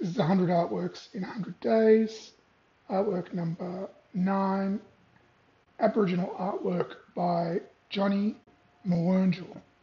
This is 100 artworks in 100 days. Artwork number 9, Aboriginal artwork by Johnny Mwurnjul.